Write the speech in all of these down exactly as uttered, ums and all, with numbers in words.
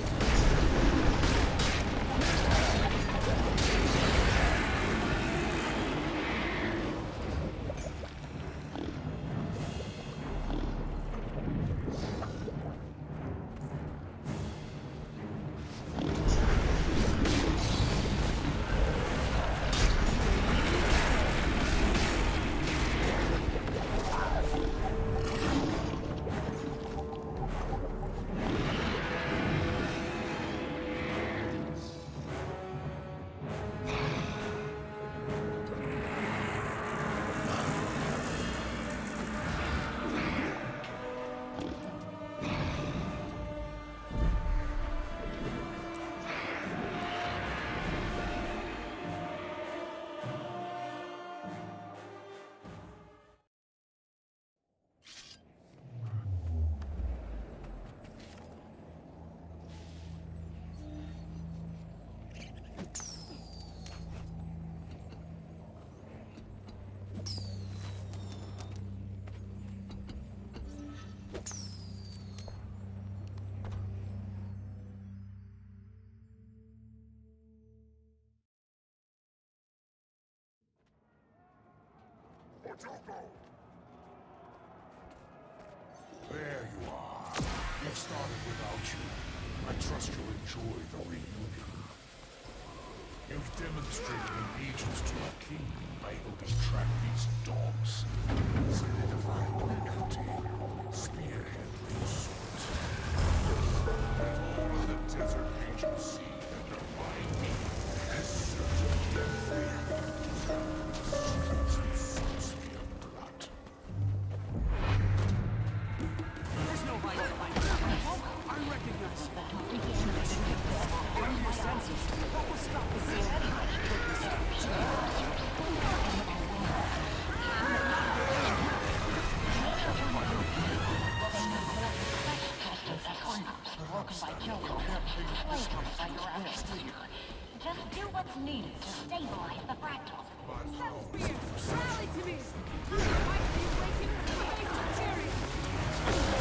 There you are. We've started without you. I trust you'll enjoy the reunion. You've demonstrated allegiance to our king by helping track these dogs. Solidify your loyalty. Spearhead your sword. All the desert agency under my wing has certainly failed. There's no right to fight. I recognize you. Bring your senses. What will stop the scene? Broken by Joko, flavored by your atmosphere. Just do what's needed to stabilize the fractal. Sunspear, rally to me! I might be waking up the face of Tyrion!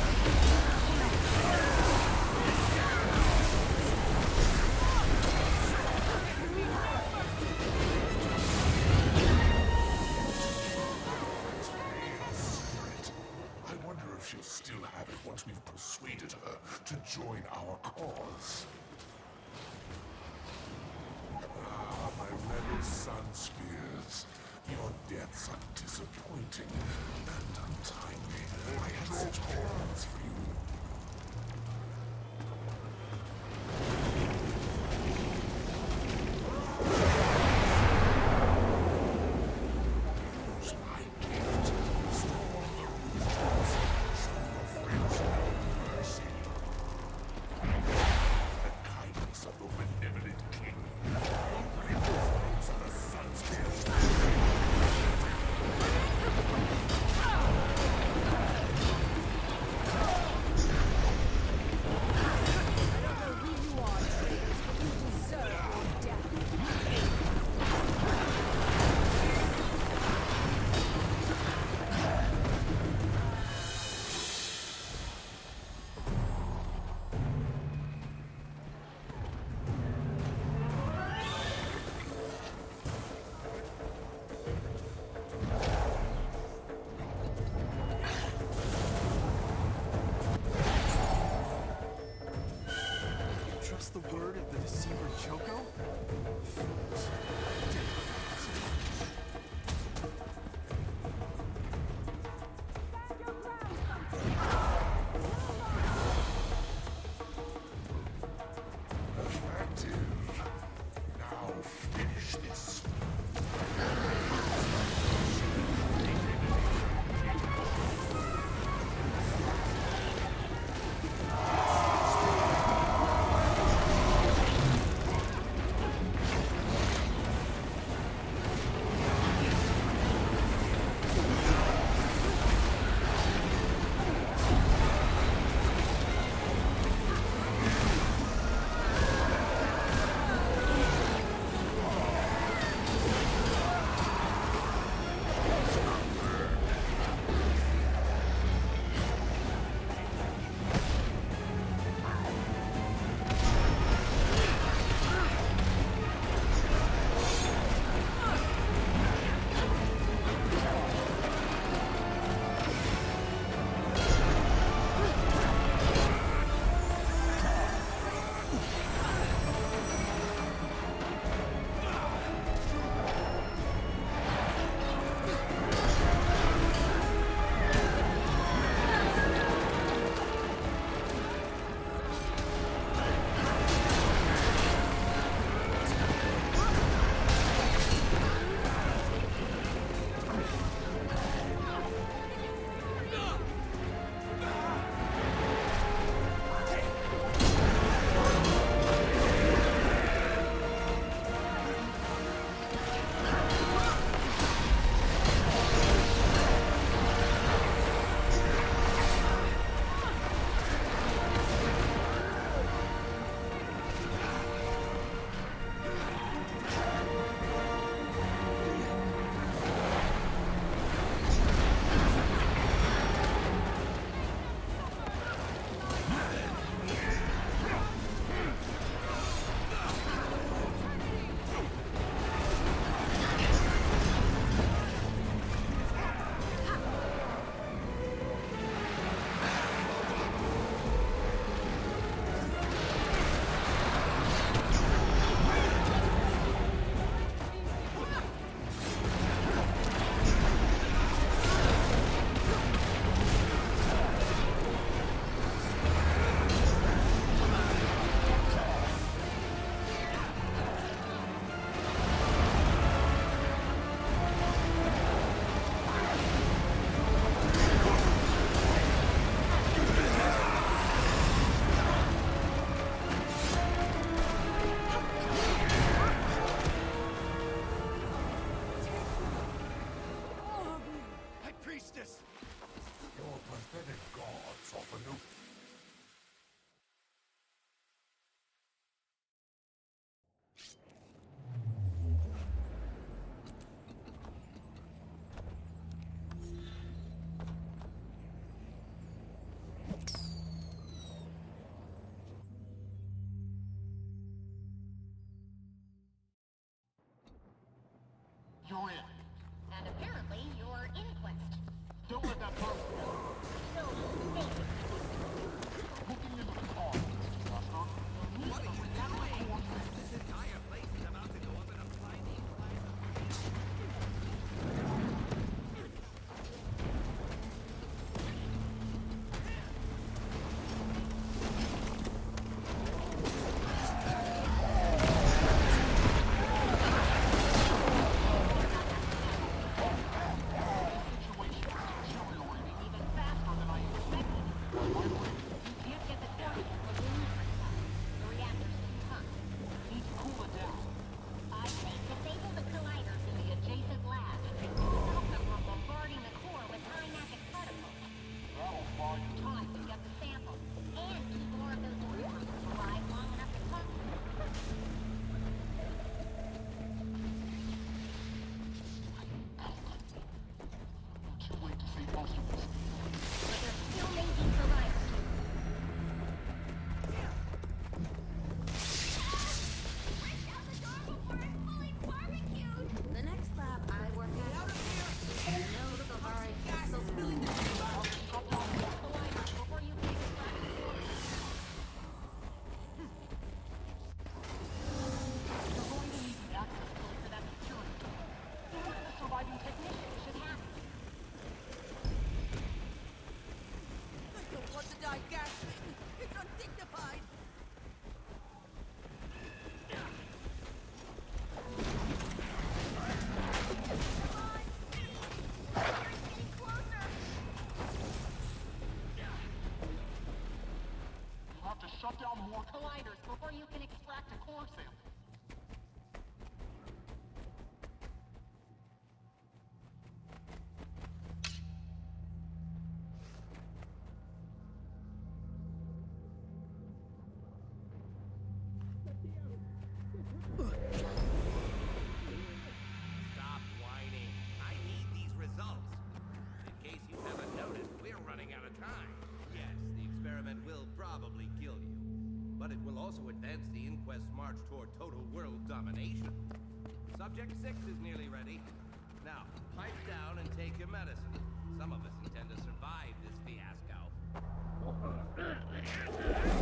I wonder if she'll still have it once we've persuaded her to join our cause. Ah, my rebel sun spears. Your deaths are disappointing and untimely. I had such plans for you. Use my gift. Storm the rooftops. Show your friends no mercy. The kindness of the benevolent king. Those are the sun spears. Trust the word of the deceiver Joko? Fools. Effective. Now finish this. you're in. And apparently your inquest. Don't let that pass you. So, stay. Looking into the car. Master. What are you doing? This entire place is about to go up in a flaming fire. Even faster than I expected. You can't get the coordinates from the neutron. The reactor's too hot. Need to cool it down. I say disable the colliders in the adjacent lab and stop them from bombarding the core with high magic particles. That'll buy you Time to get the sample and keep more of those rumors alive long enough to talk to. too late to save most of this. But there still may be colliders. The next lab I work at. No Silvari capsule spilling. Colliders before you can extract the coordinates. You're going to need the access code for that security. So what the surviving technicians should have? I don't want to die gasping. It's undignified. You have to shut down more colliders before you can extract a core sample. Stop whining. I need these results. In case you haven't noticed, we're running out of time. Yes, the experiment will probably kill you. But it will also advance the Inquest's march toward total world domination. Subject six is nearly ready. Now, pipe down and take your medicine. Some of us intend to survive this fiasco.